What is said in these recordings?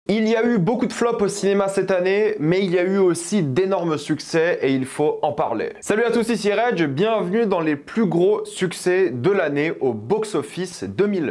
Il y a eu beaucoup de flops au cinéma cette année, mais il y a eu aussi d'énormes succès et il faut en parler. Salut à tous, ici Reg, bienvenue dans les plus gros succès de l'année au box-office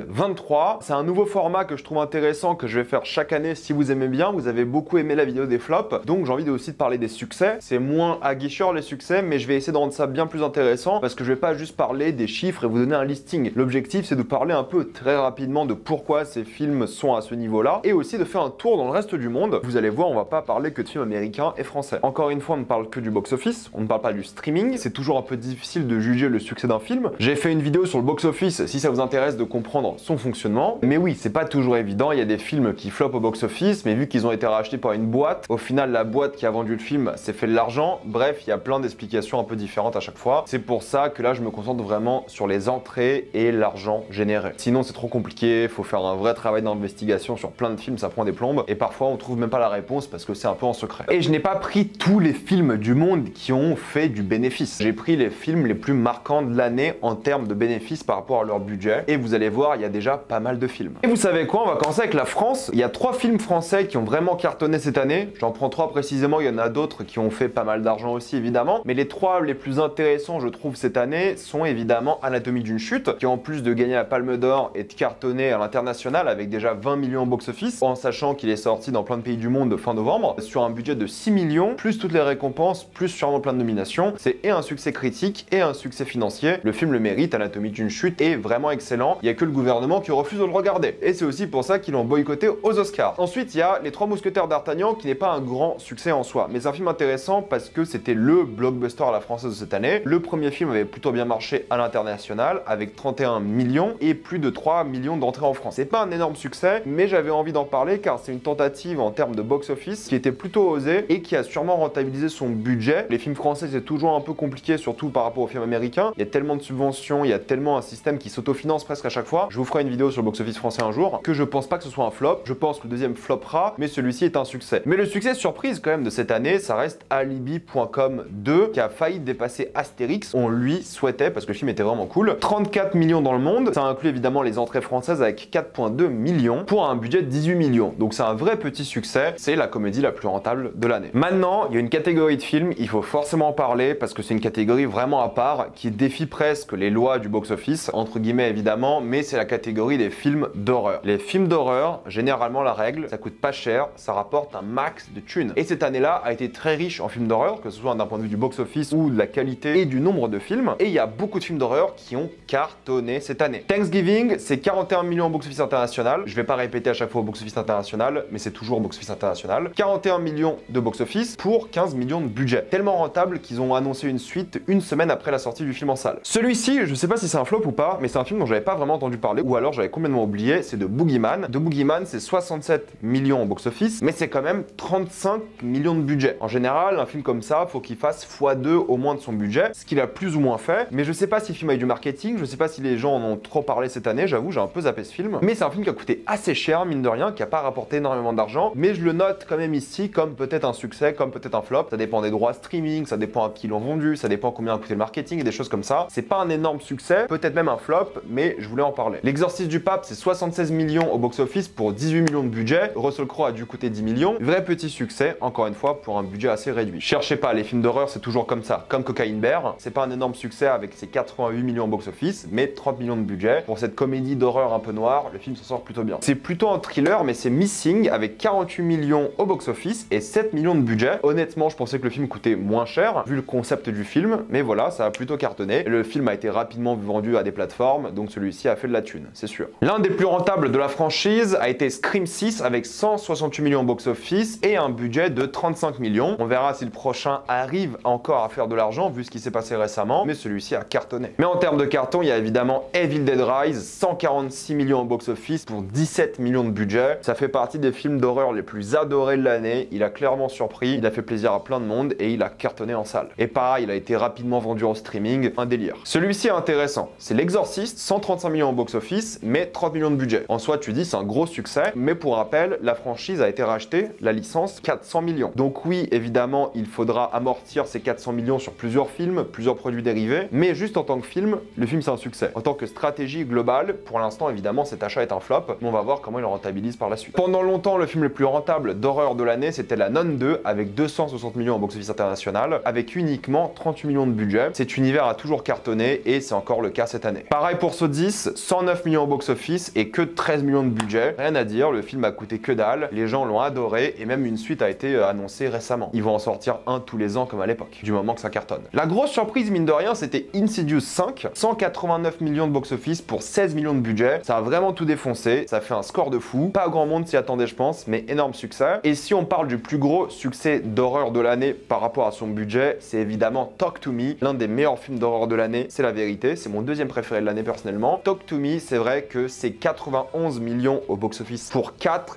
2023. C'est un nouveau format que je trouve intéressant, que je vais faire chaque année si vous aimez bien. Vous avez beaucoup aimé la vidéo des flops, donc j'ai envie aussi de parler des succès. C'est moins aguicheur les succès, mais je vais essayer de rendre ça bien plus intéressant parce que je vais pas juste parler des chiffres et vous donner un listing. L'objectif, c'est de parler un peu très rapidement de pourquoi ces films sont à ce niveau-là et aussi de faire un tour dans le reste du monde. Vous allez voir, on va pas parler que de films américains et français. Encore une fois, on ne parle que du box-office, on ne parle pas du streaming. C'est toujours un peu difficile de juger le succès d'un film. J'ai fait une vidéo sur le box-office si ça vous intéresse de comprendre son fonctionnement. Mais oui, c'est pas toujours évident. Il y a des films qui flopent au box-office, mais vu qu'ils ont été rachetés par une boîte, au final, la boîte qui a vendu le film s'est fait de l'argent. Bref, il y a plein d'explications un peu différentes à chaque fois. C'est pour ça que là, je me concentre vraiment sur les entrées et l'argent généré. Sinon, c'est trop compliqué. Il faut faire un vrai travail d'investigation sur plein de films, ça prend des plombes. Et parfois, on trouve même pas la réponse parce que c'est un peu en secret. Et je n'ai pas pris tous les films du monde qui ont fait du bénéfice. J'ai pris les films les plus marquants de l'année en termes de bénéfices par rapport à leur budget. Et vous allez voir, il y a déjà pas mal de films. Et vous savez quoi? On va commencer avec la France. Il y a 3 films français qui ont vraiment cartonné cette année. J'en prends 3 précisément. Il y en a d'autres qui ont fait pas mal d'argent aussi, évidemment. Mais les 3 les plus intéressants, je trouve, cette année sont évidemment Anatomie d'une chute, qui en plus de gagner la Palme d'Or et de cartonner à l'international avec déjà 20 millions au box-office, en sachant qu'il est sorti dans plein de pays du monde fin novembre, sur un budget de 6 millions, plus toutes les récompenses, plus sûrement plein de nominations. C'est et un succès critique et un succès financier. Le film le mérite, Anatomie d'une chute est vraiment excellent. Il n'y a que le gouvernement qui refuse de le regarder. Et c'est aussi pour ça qu'ils l'ont boycotté aux Oscars. Ensuite, il y a Les Trois Mousquetaires d'Artagnan, qui n'est pas un grand succès en soi, mais c'est un film intéressant parce que c'était le blockbuster à la française de cette année. Le premier film avait plutôt bien marché à l'international, avec 31 millions et plus de 3 millions d'entrées en France. C'est pas un énorme succès, mais j'avais envie d'en parler car c'est une tentative en termes de box-office qui était plutôt osée et qui a sûrement rentabilisé son budget. Les films français, c'est toujours un peu compliqué, surtout par rapport aux films américains. Il y a tellement de subventions, il y a tellement un système qui s'autofinance presque à chaque fois. Je vous ferai une vidéo sur le box-office français un jour, que je pense pas que ce soit un flop. Je pense que le deuxième floppera, mais celui-ci est un succès. Mais le succès surprise quand même de cette année, ça reste Alibi.com 2, qui a failli dépasser Astérix. On lui souhaitait, parce que le film était vraiment cool. 34 millions dans le monde, ça inclut évidemment les entrées françaises avec 4,2 millions pour un budget de 18 millions. Donc c'est un vrai petit succès, c'est la comédie la plus rentable de l'année. Maintenant, il y a une catégorie de films, il faut forcément en parler parce que c'est une catégorie vraiment à part qui défie presque les lois du box-office, entre guillemets évidemment, mais c'est la catégorie des films d'horreur. Les films d'horreur, généralement la règle, ça coûte pas cher, ça rapporte un max de thunes. Et cette année-là a été très riche en films d'horreur, que ce soit d'un point de vue du box-office ou de la qualité et du nombre de films. Et il y a beaucoup de films d'horreur qui ont cartonné cette année. Thanksgiving, c'est 41 millions au box-office international. Je vais pas répéter à chaque fois au box-office international, mais c'est toujours au box-office international. 41 millions de box-office pour 15 millions de budget. Tellement rentable qu'ils ont annoncé une suite une semaine après la sortie du film en salle. Celui-ci, je sais pas si c'est un flop ou pas, mais c'est un film dont j'avais pas vraiment entendu parler, ou alors j'avais complètement oublié, c'est de Boogeyman. De Boogeyman, c'est 67 millions au box-office, mais c'est quand même 35 millions de budget. En général, un film comme ça, faut qu'il fasse x2 au moins de son budget, ce qu'il a plus ou moins fait, mais je sais pas si le film a eu du marketing, je sais pas si les gens en ont trop parlé cette année, j'avoue, j'ai un peu zappé ce film, mais c'est un film qui a coûté assez cher, mine de rien, qui a pas rapporté énormément d'argent, mais je le note quand même ici comme peut-être un succès, comme peut-être un flop. Ça dépend des droits streaming, ça dépend à qui l'ont vendu, ça dépend combien a coûté le marketing et des choses comme ça. C'est pas un énorme succès, peut-être même un flop, mais je voulais en parler. L'Exorciste du Pape, c'est 76 millions au box-office pour 18 millions de budget. Russell Crowe a dû coûter 10 millions. Vrai petit succès, encore une fois, pour un budget assez réduit. Cherchez pas, les films d'horreur, c'est toujours comme ça. Comme Cocaine Bear, c'est pas un énorme succès avec ses 88 millions au box-office, mais 30 millions de budget. Pour cette comédie d'horreur un peu noire, le film s'en sort plutôt bien. C'est plutôt un thriller, mais c'est Missing avec 48 millions au box-office et 7 millions de budget. Honnêtement, je pensais que le film coûtait moins cher, vu le concept du film, mais voilà, ça a plutôt cartonné. Le film a été rapidement vendu à des plateformes, donc celui-ci a fait de la thune, c'est sûr. L'un des plus rentables de la franchise a été Scream 6 avec 168 millions au box-office et un budget de 35 millions. On verra si le prochain arrive encore à faire de l'argent, vu ce qui s'est passé récemment, mais celui-ci a cartonné. Mais en termes de carton, il y a évidemment Evil Dead Rise, 146 millions au box-office pour 17 millions de budget. Ça fait partie des films d'horreur les plus adorés de l'année. Il a clairement surpris, il a fait plaisir à plein de monde et il a cartonné en salle. Et pareil, il a été rapidement vendu en streaming, un délire. Celui-ci est intéressant. C'est L'Exorciste, 135 millions au box-office, mais 30 millions de budget. En soi, tu dis c'est un gros succès, mais pour rappel, la franchise a été rachetée, la licence, 400 millions. Donc oui, évidemment, il faudra amortir ces 400 millions sur plusieurs films, plusieurs produits dérivés, mais juste en tant que film, le film c'est un succès. En tant que stratégie globale, pour l'instant, évidemment, cet achat est un flop, mais on va voir comment il le rentabilise par la suite. Pendant longtemps, le film le plus rentable d'horreur de l'année, c'était La Nonne 2, avec 260 millions au box-office international, avec uniquement 38 millions de budget. Cet univers a toujours cartonné et c'est encore le cas cette année. Pareil pour Saw 10, 109 millions au box-office et que 13 millions de budget. Rien à dire, le film a coûté que dalle, les gens l'ont adoré et même une suite a été annoncée récemment. Ils vont en sortir un tous les ans comme à l'époque, du moment que ça cartonne. La grosse surprise, mine de rien, c'était Insidious 5, 189 millions de box-office pour 16 millions de budget. Ça a vraiment tout défoncé, ça fait un score de fou. Pas grand monde s'y attendait, je pense, mais énorme succès. Et si on parle du plus gros succès d'horreur de l'année par rapport à son budget, c'est évidemment Talk to Me, l'un des meilleurs films d'horreur de l'année, c'est la vérité. C'est mon deuxième préféré de l'année personnellement. Talk to Me, c'est vrai que c'est 91 millions au box-office pour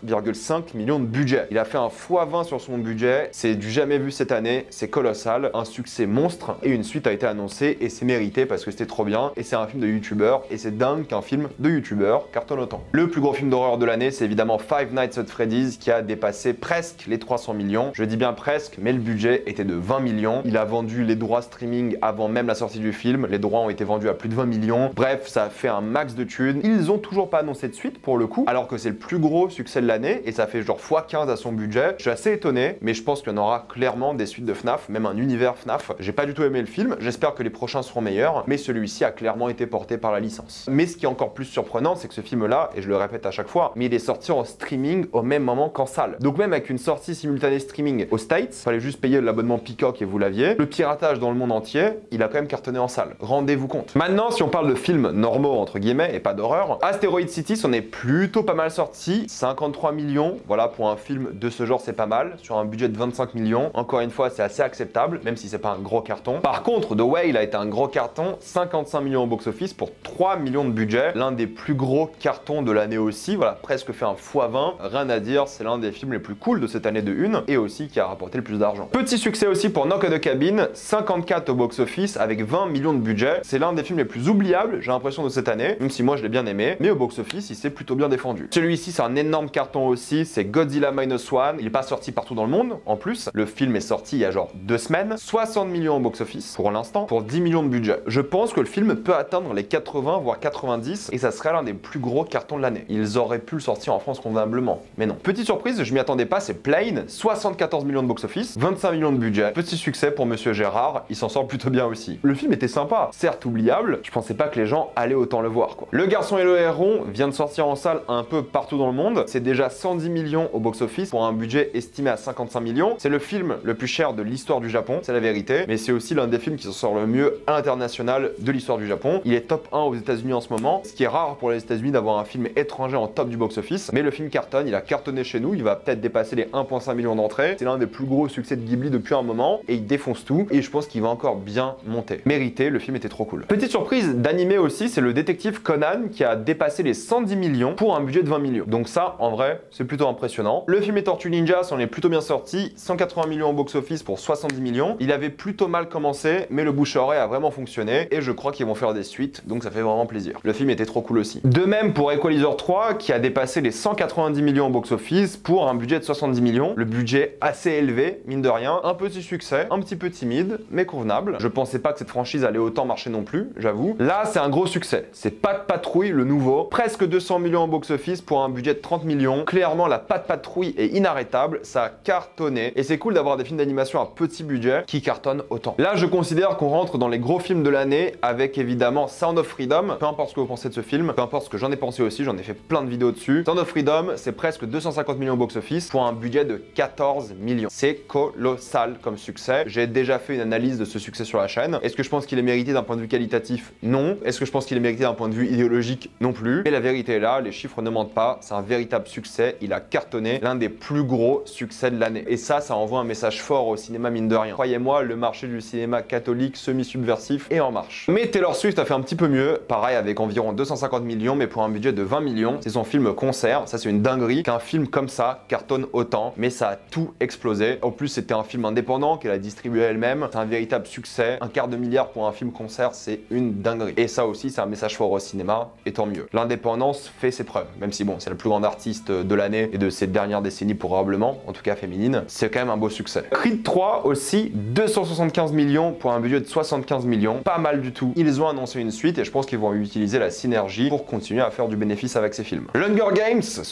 4,5 millions de budget. Il a fait un x20 sur son budget, c'est du jamais vu cette année, c'est colossal, un succès monstre et une suite a été annoncée et c'est mérité parce que c'était trop bien et c'est un film de youtubeur et c'est dingue qu'un film de youtubeur cartonne autant. Le plus gros film d'horreur de l'année, c'est évidemment Five Nights at Freddy's qui a dépassé presque les 300 millions. Je dis bien presque, mais le budget était de 20 millions. Il a vendu les droits streaming avant même la sortie du film. Les droits ont été vendus à plus de 20 millions. Bref, ça a fait un max de thunes. Ils ont toujours pas annoncé de suite pour le coup, alors que c'est le plus gros succès de l'année et ça fait genre x15 à son budget. Je suis assez étonné, mais je pense qu'il y en aura clairement des suites de FNAF, même un univers FNAF. J'ai pas du tout aimé le film, j'espère que les prochains seront meilleurs, mais celui-ci a clairement été porté par la licence. Mais ce qui est encore plus surprenant, c'est que ce film-là, et je le répète à chaque fois, mais il est sorti en streaming au même moment qu'en salle. Donc même avec une sortie simultanée streaming aux States, fallait juste payer l'abonnement Peacock et vous l'aviez, le piratage dans le monde entier, il a quand même cartonné en salle. Rendez-vous compte. Maintenant, si on parle de films normaux, entre guillemets, et pas d'horreur, Asteroid City s'en est plutôt pas mal sorti, 53 millions, voilà, pour un film de ce genre, c'est pas mal, sur un budget de 25 millions, encore une fois, c'est assez acceptable, même si c'est pas un gros carton. Par contre, The Whale a été un gros carton, 55 millions au box-office pour 3 millions de budget, l'un des plus gros cartons de l'année aussi, voilà, presque fait un x20, rien à dire, c'est l'un des films les plus cool de cette année de une, et aussi qui a rapporté le plus d'argent. Petit succès aussi pour Knock at the Cabin, 54 au box-office avec 20 millions de budget, c'est l'un des films les plus oubliables, j'ai l'impression, de cette année, même si moi je l'ai bien aimé, mais au box-office, il s'est plutôt bien défendu. Celui-ci, c'est un énorme carton aussi, c'est Godzilla Minus One, il est pas sorti partout dans le monde, en plus, le film est sorti il y a genre 2 semaines, 60 millions au box-office, pour l'instant, pour 10 millions de budget. Je pense que le film peut atteindre les 80 voire 90 et ça serait l'un des plus gros cartons de l'année. Ils auraient pu le sortir en France convenablement, mais non. Petite surprise, je m'y attendais pas, c'est Plane, 74 millions de box-office, 25 millions de budget. Petit succès pour Monsieur Gérard, il s'en sort plutôt bien aussi. Le film était sympa, certes oubliable, je pensais pas que les gens allaient autant le voir quoi. Le Garçon et le Héron vient de sortir en salle un peu partout dans le monde, c'est déjà 110 millions au box-office pour un budget estimé à 55 millions. C'est le film le plus cher de l'histoire du Japon, c'est la vérité, mais c'est aussi l'un des films qui s'en sort le mieux à l'international de l'histoire du Japon. Il est top 1 aux États-Unis en ce moment, ce qui est rare pour les États-Unis d'avoir un film étranger en top du box-office, mais le film cartonne, il a cartonné chez nous, il va peut-être dépasser les 1,5 millions d'entrées. C'est l'un des plus gros succès de Ghibli depuis un moment et il défonce tout et je pense qu'il va encore bien monter. Mérité, le film était trop cool. Petite surprise d'animé aussi, c'est le détective Conan qui a dépassé les 110 millions pour un budget de 20 millions. Donc ça, en vrai, c'est plutôt impressionnant. Le film Les Tortues Ninja s'en est plutôt bien sorti, 180 millions au box-office pour 70 millions. Il avait plutôt mal commencé, mais le bouche-à-oreille a vraiment fonctionné et je crois qu'ils vont faire des suites, donc ça fait vraiment plaisir. Le film était trop cool aussi. De même pour Equalizer 3 qui a dépassé les 190 millions au box-office pour un budget de 70 millions. Le budget assez élevé, mine de rien. Un petit succès, un petit peu timide, mais convenable. Je pensais pas que cette franchise allait autant marcher non plus, j'avoue. Là, c'est un gros succès. C'est Pat' Patrouille, le nouveau. Presque 200 millions au box-office pour un budget de 30 millions. Clairement, la Pat' Patrouille est inarrêtable. Ça a cartonné. Et c'est cool d'avoir des films d'animation à petit budget qui cartonnent autant. Là, je considère qu'on rentre dans les gros films de l'année avec évidemment Sound of Freedom. Peu importe ce que vous pensez de ce film, peu importe ce que j'en ai pensé aussi, j'en ai fait plein de vidéos dessus. Sound of Freedom, c'est presque 250 millions au box-office pour un budget de 14 millions. C'est colossal comme succès. J'ai déjà fait une analyse de ce succès sur la chaîne. Est-ce que je pense qu'il est mérité d'un point de vue qualitatif? Non. Est-ce que je pense qu'il est mérité d'un point de vue idéologique? Non plus. Mais la vérité est là, les chiffres ne mentent pas. C'est un véritable succès. Il a cartonné, l'un des plus gros succès de l'année. Et ça envoie un message fort au cinéma, mine de rien. Croyez-moi, le marché du cinéma catholique semi-subversif est en marche. Mais Taylor Swift a fait un petit peu mieux. Pareil, avec environ 250 millions, mais pour un budget de 20 millions. C'est son film concert. Ça, c'est une dinguerie qu'un film comme ça cartonne autant. Mais ça a tout explosé. En plus, c'était un film indépendant qu'elle a distribué elle-même. C'est un véritable succès. Un quart de milliard pour un film concert, c'est une dinguerie. Et ça aussi, c'est un message fort au cinéma, et tant mieux. L'indépendance fait ses preuves, même si bon, c'est la plus grande artiste de l'année et de ces dernières décennies probablement, en tout cas féminine. C'est quand même un beau succès. Creed 3 aussi, 275 millions pour un budget de 75 millions. Pas mal du tout. Ils ont annoncé une suite et je pense qu'ils vont utiliser la synergie pour continuer à faire du bénéfice avec ces films. Hunger Games se rapproche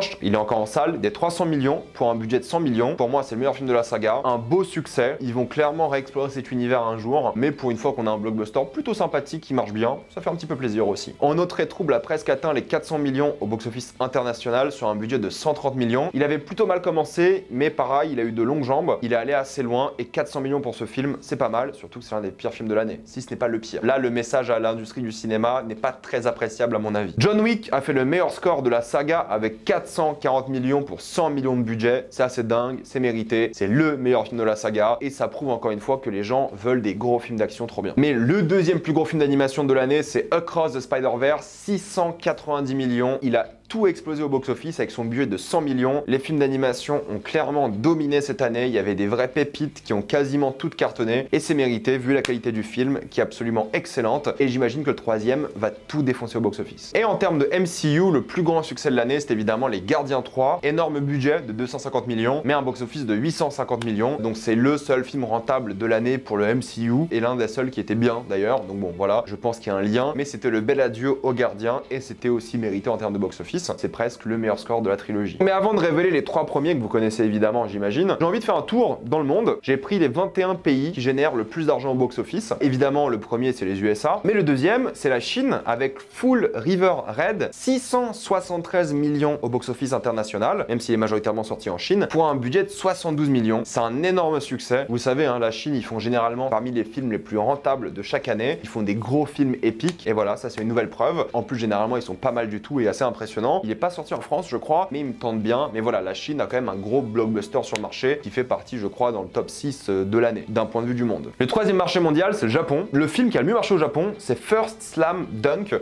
s'approche, il est encore en salle, des 300 millions pour un budget de 100 millions. Pour moi, c'est le meilleur film de la saga. Un beau succès. Ils vont clairement réexplorer cet univers un jour, mais pour une fois qu'on a un blockbuster plutôt sympathique qui marche bien, ça fait un petit peu plaisir aussi. En autre trouble a presque atteint les 400 millions au box-office international sur un budget de 130 millions. Il avait plutôt mal commencé, mais pareil, il a eu de longues jambes. Il est allé assez loin et 400 millions pour ce film, c'est pas mal, surtout que c'est l'un des pires films de l'année, si ce n'est pas le pire. Là, le message à l'industrie du cinéma n'est pas très appréciable à mon avis. John Wick a fait le meilleur score de la saga avec 440 millions pour 100 millions de budget. C'est assez dingue, c'est mérité, c'est le meilleur film de la saga et ça prouve encore une fois que les gens veulent des gros films d'action trop bien. Mais le deuxième plus gros film d'animation de l'année, c'est Across the Spider-Verse, 690 millions. Il a tout explosé au box-office avec son budget de 100 millions. Les films d'animation ont clairement dominé cette année. Il y avait des vraies pépites qui ont quasiment toutes cartonné et c'est mérité vu la qualité du film qui est absolument excellente. Et j'imagine que le troisième va tout défoncer au box-office. Et en termes de MCU, le plus grand succès de l'année, c'est évidemment Les Gardiens 3. Énorme budget de 250 millions, mais un box-office de 850 millions. Donc c'est le seul film rentable de l'année pour le MCU et l'un des seuls qui était bien d'ailleurs. Donc bon voilà, je pense qu'il y a un lien. Mais c'était le bel adieu aux Gardiens et c'était aussi mérité en termes de box-office. C'est presque le meilleur score de la trilogie. Mais avant de révéler les 3 premiers que vous connaissez évidemment, j'imagine, j'ai envie de faire un tour dans le monde. J'ai pris les 21 pays qui génèrent le plus d'argent au box-office. Évidemment, le premier, c'est les USA. Mais le deuxième, c'est la Chine avec Full River Red, 673 millions au box-office international, même s'il est majoritairement sorti en Chine, pour un budget de 72 millions. C'est un énorme succès. Vous savez, hein, la Chine, ils font généralement parmi les films les plus rentables de chaque année. Ils font des gros films épiques. Et voilà, ça c'est une nouvelle preuve. En plus, généralement, ils sont pas mal du tout et assez impressionnants. Il n'est pas sorti en France, je crois, mais il me tente bien. Mais voilà, la Chine a quand même un gros blockbuster sur le marché qui fait partie, je crois, dans le top 6 de l'année, d'un point de vue du monde. Le troisième marché mondial, c'est le Japon. Le film qui a le mieux marché au Japon, c'est First Slam Dunk.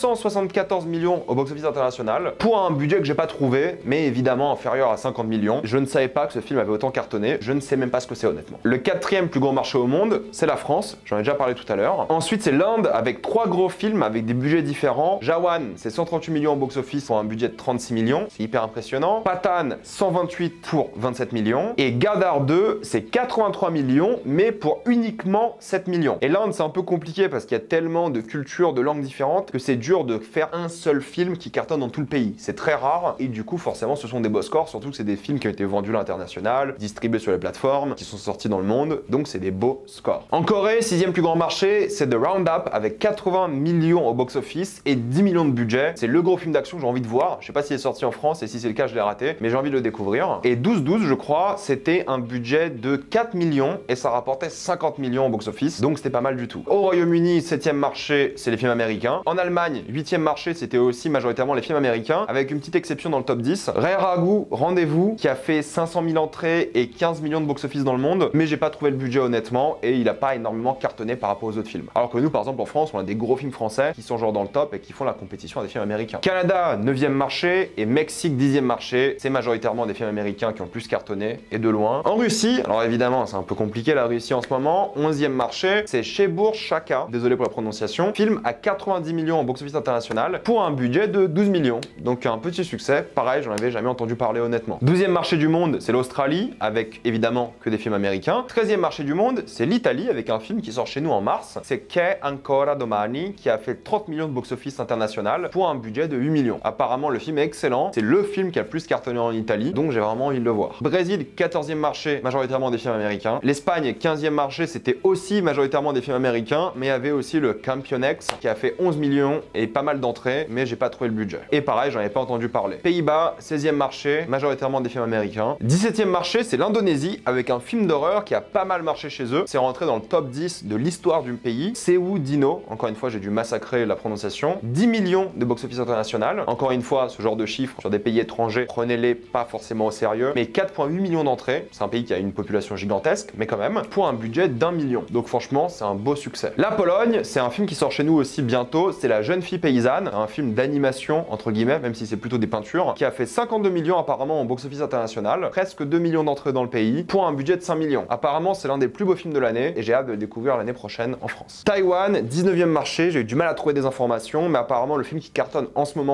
274 millions au box-office international pour un budget que j'ai pas trouvé, mais évidemment inférieur à 50 millions. Je ne savais pas que ce film avait autant cartonné. Je ne sais même pas ce que c'est honnêtement. Le quatrième plus gros marché au monde, c'est la France. J'en ai déjà parlé tout à l'heure. Ensuite, c'est l'Inde avec 3 gros films avec des budgets différents. Jawan, c'est 138 millions au box-office pour un budget de 36 millions, c'est hyper impressionnant. Pathan, 128 pour 27 millions. Et Gadar 2, c'est 83 millions, mais pour uniquement 7 millions. Et l'Inde, c'est un peu compliqué parce qu'il y a tellement de cultures, de langues différentes que c'est dur de faire un seul film qui cartonne dans tout le pays. C'est très rare et du coup, forcément, ce sont des beaux scores, surtout que c'est des films qui ont été vendus à l'international, distribués sur les plateformes, qui sont sortis dans le monde, donc c'est des beaux scores. En Corée, 6e plus grand marché, c'est The Roundup avec 80 millions au box-office et 10 millions de budget. C'est le gros film d'action que j'ai envie de voir. Je sais pas s'il est sorti en France et si c'est le cas, je l'ai raté, mais j'ai envie de le découvrir. Et 12-12, je crois, c'était un budget de 4 millions et ça rapportait 50 millions au box-office, donc c'était pas mal du tout. Au Royaume-Uni, 7e marché, c'est les films américains. En Allemagne, 8e marché, c'était aussi majoritairement les films américains, avec une petite exception dans le top 10. Ray Ragu, Rendez-vous, qui a fait 500 000 entrées et 15 millions de box-office dans le monde, mais j'ai pas trouvé le budget honnêtement et il a pas énormément cartonné par rapport aux autres films. Alors que nous, par exemple, en France, on a des gros films français qui sont genre dans le top et qui font la compétition à des films américains. Canada, 9e marché et Mexique, 10e marché. C'est majoritairement des films américains qui ont plus cartonné et de loin. En Russie, alors évidemment, c'est un peu compliqué la Russie en ce moment. 11e marché, c'est Chebour Chaka, désolé pour la prononciation. Film à 90 millions au box-office international pour un budget de 12 millions. Donc un petit succès. Pareil, j'en avais jamais entendu parler honnêtement. 12e marché du monde, c'est l'Australie, avec évidemment que des films américains. 13e marché du monde, c'est l'Italie, avec un film qui sort chez nous en mars. C'est Che Ancora Domani, qui a fait 30 millions de box-office international pour un budget de 8 millions. Apparemment, le film est excellent. C'est le film qui a le plus cartonné en Italie, donc j'ai vraiment envie de le voir. Brésil, 14e marché, majoritairement des films américains. L'Espagne, 15e marché, c'était aussi majoritairement des films américains, mais il y avait aussi le Campionex qui a fait 11 millions et pas mal d'entrées, mais j'ai pas trouvé le budget. Et pareil, j'en avais pas entendu parler. Pays-Bas, 16e marché, majoritairement des films américains. 17e marché, c'est l'Indonésie, avec un film d'horreur qui a pas mal marché chez eux. C'est rentré dans le top 10 de l'histoire du pays. Sewu Dino, encore une fois, j'ai dû massacrer la prononciation. 10 millions de box-office international. Encore une fois, ce genre de chiffres sur des pays étrangers, prenez-les pas forcément au sérieux. Mais 4,8 millions d'entrées. C'est un pays qui a une population gigantesque, mais quand même, pour un budget d'1 million. Donc franchement, c'est un beau succès. La Pologne, c'est un film qui sort chez nous aussi bientôt. C'est La Jeune Fille Paysanne, un film d'animation, entre guillemets, même si c'est plutôt des peintures, qui a fait 52 millions apparemment au box-office international. Presque 2 millions d'entrées dans le pays, pour un budget de 5 millions. Apparemment, c'est l'un des plus beaux films de l'année, et j'ai hâte de le découvrir l'année prochaine en France. Taïwan, 19e marché, j'ai eu du mal à trouver des informations, mais apparemment, le film qui cartonne en ce moment en tout cas,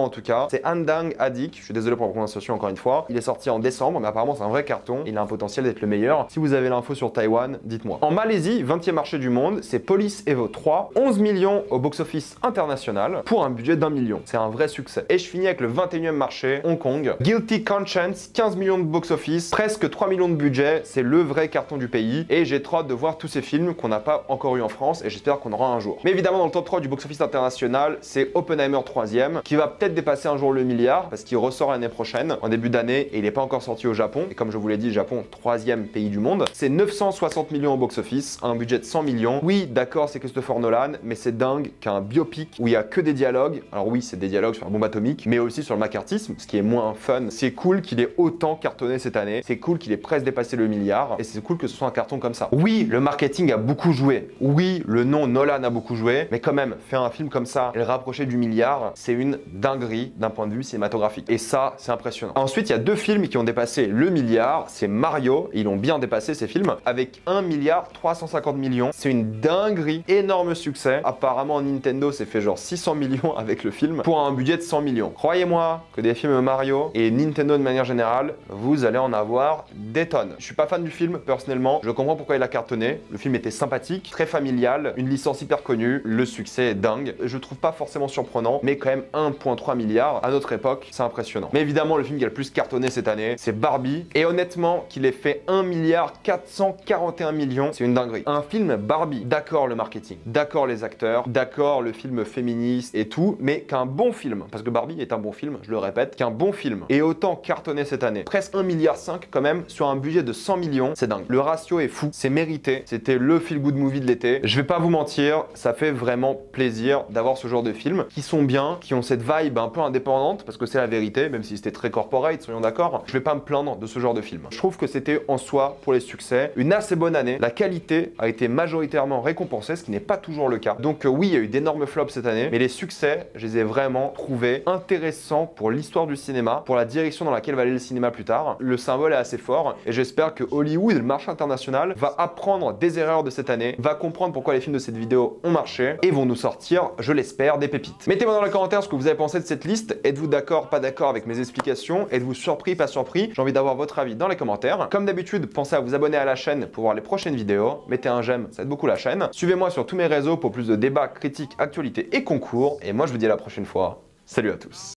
ça. C'est Andang Adik, je suis désolé pour la prononciation encore une fois. Il est sorti en décembre, mais apparemment c'est un vrai carton. Il a un potentiel d'être le meilleur. Si vous avez l'info sur Taïwan, dites-moi. En Malaisie, 20e marché du monde, c'est Police Evo 3, 11 millions au box-office international pour un budget d'1 million. C'est un vrai succès. Et je finis avec le 21e marché, Hong Kong. Guilty Conscience, 15 millions de box-office, presque 3 millions de budget. C'est le vrai carton du pays. Et j'ai trop hâte de voir tous ces films qu'on n'a pas encore eu en France et j'espère qu'on aura un jour. Mais évidemment, dans le top 3 du box-office international, c'est Oppenheimer 3e qui va peut-être dépasser un jour le milliard parce qu'il ressort l'année prochaine, en début d'année, et il n'est pas encore sorti au Japon. Et comme je vous l'ai dit, Japon, 3e pays du monde. C'est 960 millions au box-office, un budget de 100 millions. Oui, d'accord, c'est Christopher Nolan, mais c'est dingue qu'un biopic où il y a que des dialogues. Alors oui, c'est des dialogues sur la bombe atomique, mais aussi sur le macartisme, ce qui est moins fun. C'est cool qu'il ait autant cartonné cette année. C'est cool qu'il ait presque dépassé le milliard. Et c'est cool que ce soit un carton comme ça. Oui, le marketing a beaucoup joué. Oui, le nom Nolan a beaucoup joué. Mais quand même, faire un film comme ça et le rapprocher du milliard, c'est une dinguerie d'un point de vue cinématographique. Et ça, c'est impressionnant. Ensuite, il y a deux films qui ont dépassé le milliard. C'est Mario, ils ont bien dépassé ces films, avec 1 milliard 350 millions. C'est une dinguerie, énorme succès. Apparemment, Nintendo s'est fait genre 600 millions avec le film pour un budget de 100 millions. Croyez-moi que des films Mario et Nintendo de manière générale, vous allez en avoir des tonnes. Je suis pas fan du film, personnellement. Je comprends pourquoi il a cartonné. Le film était sympathique, très familial, une licence hyper connue. Le succès est dingue. Je trouve pas forcément surprenant, mais quand même 1,3 milliard à notre époque, c'est impressionnant. Mais évidemment, le film qui a le plus cartonné cette année, c'est Barbie. Et honnêtement, qu'il ait fait 1 milliard 441 millions, c'est une dinguerie. Un film Barbie, d'accord le marketing, d'accord les acteurs, d'accord le film féministe et tout, mais qu'un bon film, parce que Barbie est un bon film, je le répète, qu'un bon film ait autant cartonné cette année, presque 1,5 milliard quand même, sur un budget de 100 millions, c'est dingue. Le ratio est fou, c'est mérité, c'était le feel-good movie de l'été. Je vais pas vous mentir, ça fait vraiment plaisir d'avoir ce genre de films qui sont bien, qui ont cette vibe un peu indépendante, parce que c'est la vérité, même si c'était très corporate, soyons d'accord. Je vais pas me plaindre de ce genre de film. Je trouve que c'était en soi, pour les succès, une assez bonne année. La qualité a été majoritairement récompensée, ce qui n'est pas toujours le cas. Donc oui, il y a eu d'énormes flops cette année, mais les succès, je les ai vraiment trouvés intéressants pour l'histoire du cinéma, pour la direction dans laquelle va aller le cinéma plus tard. Le symbole est assez fort et j'espère que Hollywood, le marché international, va apprendre des erreurs de cette année, va comprendre pourquoi les films de cette vidéo ont marché et vont nous sortir, je l'espère, des pépites. Mettez-moi dans les commentaires ce que vous avez pensé de cette liste. Êtes-vous d'accord, pas d'accord avec mes explications? Êtes-vous surpris, pas surpris? J'ai envie d'avoir votre avis dans les commentaires. Comme d'habitude, pensez à vous abonner à la chaîne pour voir les prochaines vidéos. Mettez un j'aime, ça aide beaucoup la chaîne. Suivez-moi sur tous mes réseaux pour plus de débats, critiques, actualités et concours. Et moi, je vous dis à la prochaine fois. Salut à tous.